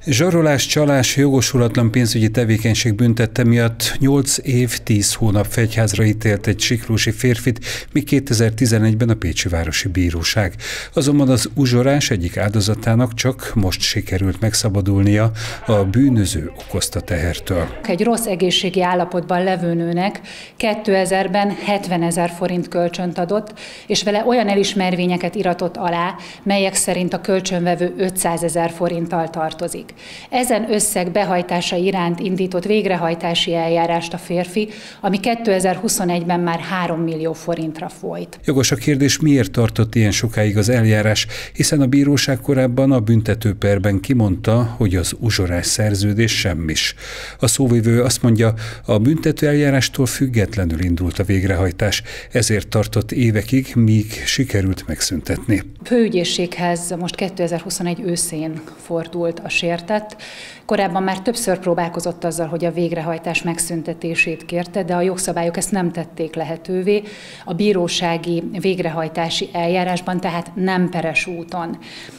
Zsarolás, csalás, jogosulatlan pénzügyi tevékenység büntette miatt 8 év, 10 hónap fegyházra ítélt egy siklósi férfit, míg 2011-ben a Pécsi Városi Bíróság. Azonban az uzsorás egyik áldozatának csak most sikerült megszabadulnia a bűnöző okozta tehertől. Egy rossz egészségi állapotban levő nőnek 2000-ben 70 000 forint kölcsönt adott, és vele olyan elismervényeket iratott alá, melyek szerint a kölcsönvevő 500 000 forinttal tartozik. Ezen összeg behajtása iránt indított végrehajtási eljárást a férfi, ami 2021-ben már 3 millió forintra folyt. Jogos a kérdés, miért tartott ilyen sokáig az eljárás, hiszen a bíróság korábban a büntetőperben kimondta, hogy az uzsorás szerződés semmis. A szóvivő azt mondja, a büntető eljárástól függetlenül indult a végrehajtás, ezért tartott évekig, míg sikerült megszüntetni. Főügyészséghez most 2021 őszén fordult a sértett. Korábban már többször próbálkozott azzal, hogy a végrehajtás megszüntetését kérte, de a jogszabályok ezt nem tették lehetővé. A bírósági végrehajtási eljárásban, tehát nem peres úton.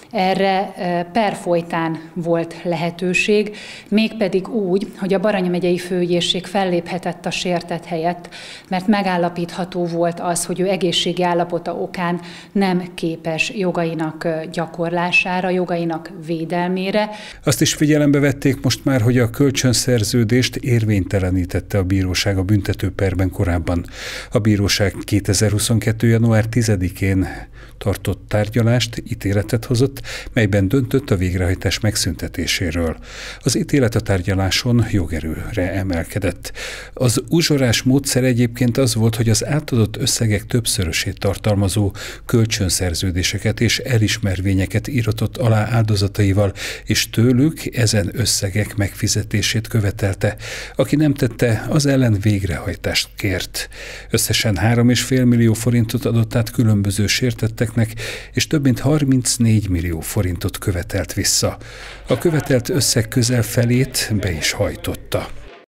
Erre per folytán volt lehetőség, mégpedig úgy, hogy a Baranya megyei főügyészség felléphetett a sértett helyett, mert megállapítható volt az, hogy ő egészségi állapota okán nem képes jogainak gyakorlására, jogainak védelmére. Azt is figyelembe vették most már, hogy a kölcsönszerződést érvénytelenítette a bíróság a büntetőperben korábban. A bíróság 2022. január 10-én tartott tárgyalást, ítéletet hozott, melyben döntött a végrehajtás megszüntetéséről. Az ítélet a tárgyaláson jogerőre emelkedett. Az uzsorás módszer egyébként az volt, hogy az átadott összegek többszörösét tartalmazó kölcsönszerződéseket és elismervényeket íratott alá áldozataival, és tőlük ezen összegek megfizetését követelte. Aki nem tette, az ellen végrehajtást kért. Összesen 3,5 millió forintot adott át különböző sértetteknek, és több mint 34 millió forintot követelt vissza. A követelt összeg közel felét be is hajtotta.